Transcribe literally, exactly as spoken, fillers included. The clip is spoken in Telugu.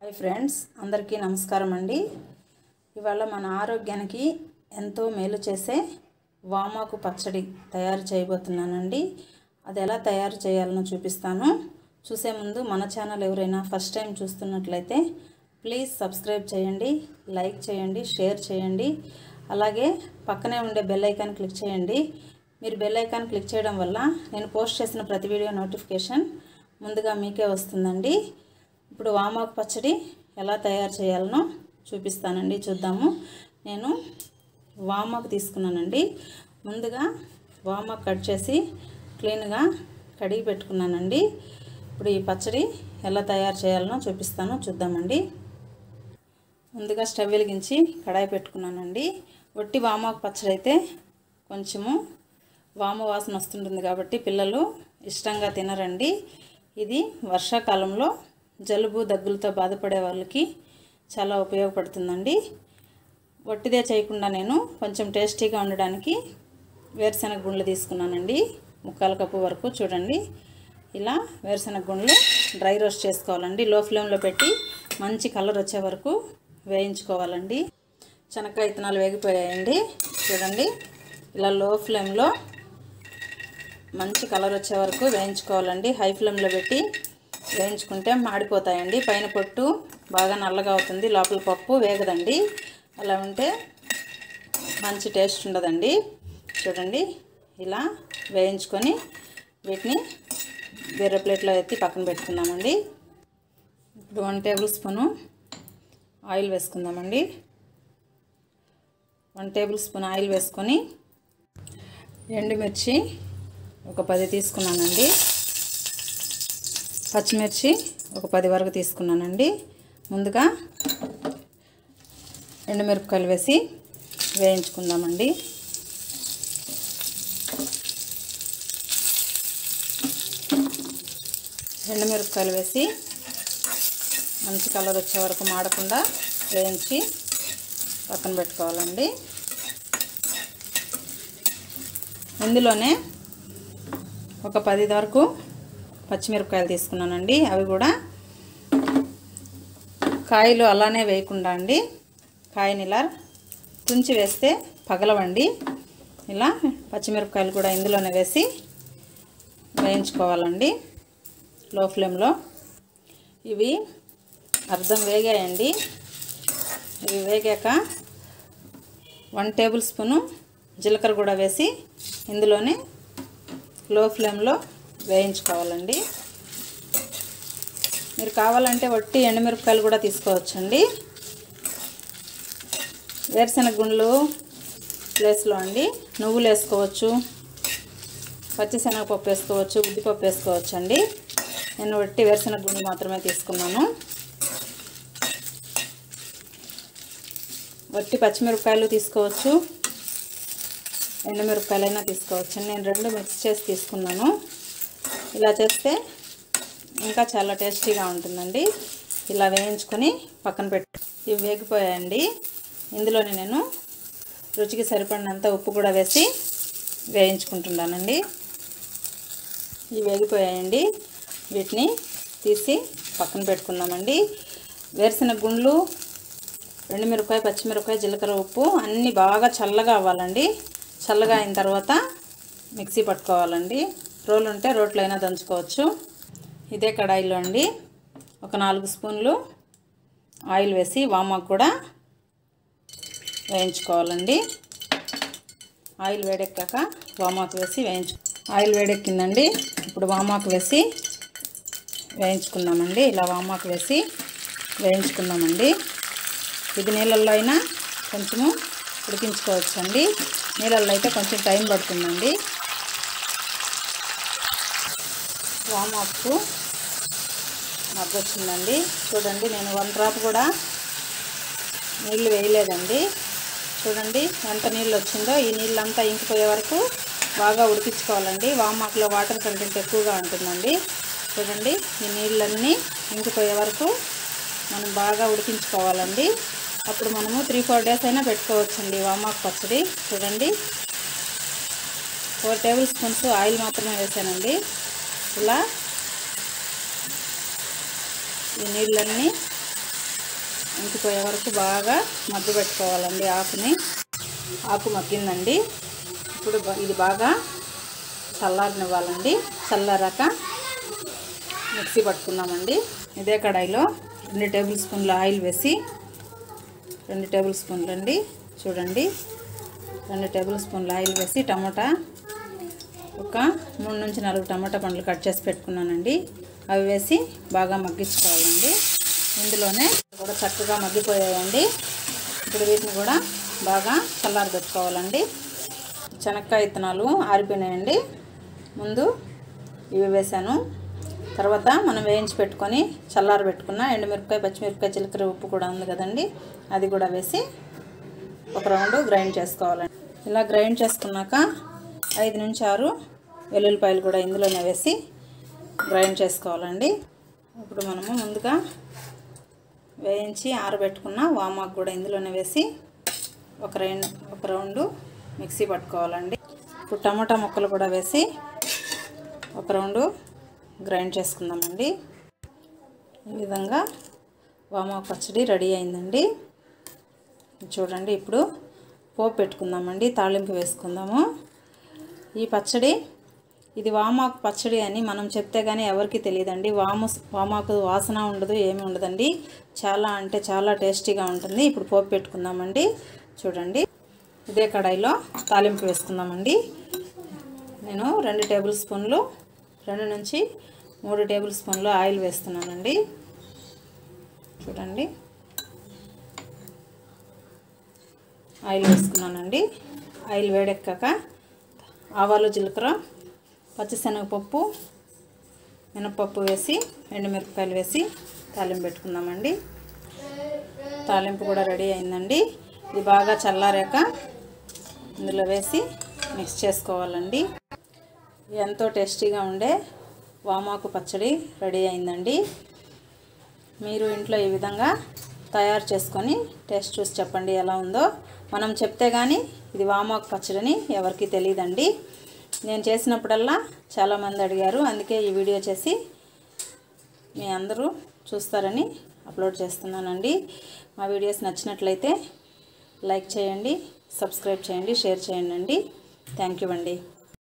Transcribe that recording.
హాయ్ ఫ్రెండ్స్, అందరికీ నమస్కారం అండి. ఇవాళ మన ఆరోగ్యానికి ఎంతో మేలు చేసే వామాకు పచ్చడి తయారు చేయబోతున్నానండి. అది ఎలా తయారు చేయాలనో చూపిస్తాను. చూసే ముందు మన ఛానల్ ఎవరైనా ఫస్ట్ టైం చూస్తున్నట్లయితే ప్లీజ్ సబ్స్క్రైబ్ చేయండి, లైక్ చేయండి, షేర్ చేయండి. అలాగే పక్కనే ఉండే బెల్ ఐకాన్ క్లిక్ చేయండి. మీరు బెల్ ఐకాన్ క్లిక్ చేయడం వల్ల నేను పోస్ట్ చేసిన ప్రతి వీడియో నోటిఫికేషన్ ముందుగా మీకే వస్తుందండి. ఇప్పుడు వామాకు పచ్చడి ఎలా తయారు చేయాలనో చూపిస్తానండి. చూద్దాము. నేను వామాకు తీసుకున్నానండి. ముందుగా వామాకు కట్ చేసి క్లీన్గా కడిగి పెట్టుకున్నానండి. ఇప్పుడు ఈ పచ్చడి ఎలా తయారు చేయాలనో చూపిస్తాను. చూద్దామండి. ముందుగా స్టవ్ వెలిగించి కడాయి పెట్టుకున్నానండి. వట్టి వామాకు పచ్చడి అయితే కొంచెము వామ వాసన వస్తుంటుంది కాబట్టి పిల్లలు ఇష్టంగా తినరండి. ఇది వర్షాకాలంలో జలుబు దగ్గులతో బాధపడే వాళ్ళకి చాలా ఉపయోగపడుతుందండి. వట్టిదే చేయకుండా నేను కొంచెం టేస్టీగా ఉండడానికి వేరుశనగ గుండ్లు తీసుకున్నానండి. ముక్కాల కప్పు వరకు. చూడండి, ఇలా వేరుశనగ గుండ్లు డ్రై రోస్ట్ చేసుకోవాలండి. లో ఫ్లేమ్లో పెట్టి మంచి కలర్ వచ్చే వరకు వేయించుకోవాలండి. శనక్కాయ విత్తనాలు వేగిపోయాయండి. చూడండి, ఇలా లో ఫ్లేమ్లో మంచి కలర్ వచ్చే వరకు వేయించుకోవాలండి. హై ఫ్లేమ్లో పెట్టి వేయించుకుంటే మాడిపోతాయండి. పైన పొట్టు బాగా నల్లగా అవుతుంది, లోపల పప్పు వేగదండి. అలా ఉంటే మంచి టేస్ట్ ఉండదండి. చూడండి, ఇలా వేయించుకొని వీటిని వేరే ప్లేట్లో ఎత్తి పక్కన పెట్టుకుందామండి. ఇప్పుడు వన్ టేబుల్ స్పూను ఆయిల్ వేసుకుందామండి. వన్ టేబుల్ స్పూన్ ఆయిల్ వేసుకొని ఎండుమిర్చి ఒక పది తీసుకున్నానండి. పచ్చిమిర్చి ఒక పది వరకు తీసుకున్నానండి. ముందుగా ఎండుమిరపకాయలు వేసి వేయించుకుందామండి. ఎండుమిరపకాయలు వేసి మంచి కలర్ వచ్చే వరకు మాడకుండా వేయించి పక్కన పెట్టుకోవాలండి. ఇందులోనే ఒక పది వరకు పచ్చిమిరపకాయలు తీసుకున్నానండి. అవి కూడా కాయలు అలానే వేయకుండా అండి, కాయని ఇలా తుంచి వేస్తే పగలవండి. ఇలా పచ్చిమిరపకాయలు కూడా ఇందులోనే వేసి వేయించుకోవాలండి లో ఫ్లేమ్లో. ఇవి అర్ధం వేగాయండి. ఇవి వేగాక వన్ టేబుల్ స్పూను జీలకర్ర కూడా వేసి ఇందులోనే లో ఫ్లేమ్లో వేయించుకోవాలండి. మీరు కావాలంటే వట్టి ఎండుమిరపకాయలు కూడా తీసుకోవచ్చండి. వేరుశనగ గుండ్లు ప్లేస్లో అండి నువ్వులు వేసుకోవచ్చు, పచ్చిశనగపప్పు వేసుకోవచ్చు, ఉద్దిపప్పు వేసుకోవచ్చు అండి. నేను వట్టి వేరుశనగ గుండ్లు మాత్రమే తీసుకున్నాను. వట్టి పచ్చిమిరపకాయలు తీసుకోవచ్చు, ఎండుమిరపకాయలైనా తీసుకోవచ్చు. నేను రెండు మిక్స్ చేసి తీసుకున్నాను. ఇలా చేస్తే ఇంకా చాలా టేస్టీగా ఉంటుందండి. ఇలా వేయించుకొని పక్కన పెట్టు. ఇవి వేగిపోయాయండి. ఇందులోనే నేను రుచికి సరిపడినంత ఉప్పు కూడా వేసి వేయించుకుంటున్నానండి. ఇవి వేగిపోయాయండి. వీటిని తీసి పక్కన పెట్టుకుందామండి. వేరుశనగ గుండ్లు, ఎండుమిరపకాయ, పచ్చిమిరపకాయ, జీలకర్ర, ఉప్పు అన్నీ బాగా చల్లగా అవ్వాలండి. చల్లగా అయిన తర్వాత మిక్సీ పట్టుకోవాలండి. రోలు ఉంటే రోట్లో అయినా దంచుకోవచ్చు. ఇదే కడాయిలో అండి ఒక నాలుగు స్పూన్లు ఆయిల్ వేసి వామాకు కూడా వేయించుకోవాలండి. ఆయిల్ వేడెక్కాక వామాకు వేసి వేయించు ఆయిల్ వేడెక్కిందండి. ఇప్పుడు వామాకు వేసి వేయించుకుందామండి. ఇలా వామాకు వేసి వేయించుకుందామండి. ఇది నీళ్ళల్లో అయినా కొంచెము ఉడికించుకోవచ్చండి. నీళ్ళల్లో అయితే కొంచెం టైం పడుతుందండి. వామాకు మగ్గొచ్చిందండి. చూడండి, నేను వన్ డ్రాప్ కూడా నీళ్ళు వేయలేదండి. చూడండి ఎంత నీళ్ళు వచ్చిందో. ఈ నీళ్ళంతా ఇంకిపోయే వరకు బాగా ఉడికించుకోవాలండి. వామాకులో వాటర్ కంటెంట్ ఎక్కువగా ఉంటుందండి. చూడండి, ఈ నీళ్ళన్నీ ఇంకిపోయే వరకు మనం బాగా ఉడికించుకోవాలండి. అప్పుడు మనము త్రీ ఫోర్ డేస్ అయినా పెట్టుకోవచ్చండి వామాకు పచ్చడి. చూడండి, ఫోర్ టేబుల్ స్పూన్స్ ఆయిల్ మాత్రమే వేసానండి. ఇలా ఈ నీళ్ళన్నీ ఇంకిపోయే వరకు బాగా మగ్గి పెట్టుకోవాలండి ఆకుని. ఆకు మగ్గిందండి. ఇప్పుడు ఇది బాగా చల్లారనివ్వాలండి. చల్లారాక మిక్సీ పట్టుకుందామండి. ఇదే కడాయిలో రెండు టేబుల్ స్పూన్ల ఆయిల్ వేసి, రెండు టేబుల్ స్పూన్లు అండి చూడండి, రెండు టేబుల్ స్పూన్ల ఆయిల్ వేసి టమాటా ఒక మూడు నుంచి నాలుగు టమాటా పండ్లు కట్ చేసి పెట్టుకున్నానండి. అవి వేసి బాగా మగ్గించుకోవాలండి. ఇందులోనే కూడా చక్కగా మగ్గిపోయాయండి. ఇప్పుడు వీటిని కూడా బాగా చల్లారి పెట్టుకోవాలండి. శనక్కాయ విత్తనాలు ఆరిపోయినాయండి. ముందు ఇవి వేసాను. తర్వాత మనం వేయించి పెట్టుకొని చల్లారి పెట్టుకున్న ఎండుమిరపకాయ, పచ్చిమిరపకాయ, జీలకర్ర, ఉప్పు కూడా ఉంది కదండి, అది కూడా వేసి ఒక రౌండ్ గ్రైండ్ చేసుకోవాలండి. ఇలా గ్రైండ్ చేసుకున్నాక ఐదు నుంచి ఆరు వెల్లుల్లిపాయలు కూడా ఇందులోనే వేసి గ్రైండ్ చేసుకోవాలండి. ఇప్పుడు మనము ముందుగా వేయించి ఆరబెట్టుకున్న వామాకు కూడా ఇందులోనే వేసి ఒక రెండు ఒక రౌండు మిక్సీ పట్టుకోవాలండి. ఇప్పుడు టమాటా ముక్కలు కూడా వేసి ఒక రౌండు గ్రైండ్ చేసుకుందామండి. ఈ విధంగా వామాకు పచ్చడి రెడీ అయిందండి. చూడండి, ఇప్పుడు పోపు పెట్టుకుందామండి. తాళింపు వేసుకుందాము. ఈ పచ్చడి ఇది వామాకు పచ్చడి అని మనం చెప్తే కానీ ఎవరికి తెలియదండి. వాము వామాకు వాసన ఉండదు, ఏమి ఉండదండి. చాలా అంటే చాలా టేస్టీగా ఉంటుంది. ఇప్పుడు పోపు పెట్టుకుందామండి. చూడండి, ఇదే కడాయిలో తాలింపు వేసుకుందామండి. నేను రెండు టేబుల్ స్పూన్లు రెండు నుంచి మూడు టేబుల్ స్పూన్లు ఆయిల్ వేస్తున్నానండి. చూడండి, ఆయిల్ వేసుకున్నానండి. ఆయిల్ వేడెక్కాక ఆవాలు, జీలకర్ర, పచ్చిశనగపప్పు, మినపప్పు వేసి ఎండుమిరపకాయలు వేసి తాలింపు పెట్టుకుందామండి. తాలింపు కూడా రెడీ అయిందండి. ఇది బాగా చల్లారాక ఇందులో వేసి మిక్స్ చేసుకోవాలండి. ఎంతో టేస్టీగా ఉండే వామాకు పచ్చడి రెడీ అయిందండి. మీరు ఇంట్లో ఈ విధంగా తయారు చేసుకొని టేస్ట్ చూసి చెప్పండి ఎలా ఉందో. మనం చెప్తే కానీ ఇది వామాకు పచ్చడిని ఎవరికి తెలియదండి. నేను చేసినప్పుడల్లా చాలామంది అడిగారు, అందుకే ఈ వీడియో చేసి మీ అందరూ చూస్తారని అప్లోడ్ చేస్తున్నానండి. మా వీడియోస్ నచ్చినట్లయితే లైక్ చేయండి, సబ్స్క్రైబ్ చేయండి, షేర్ చేయండి అండి. థ్యాంక్ యూ అండి.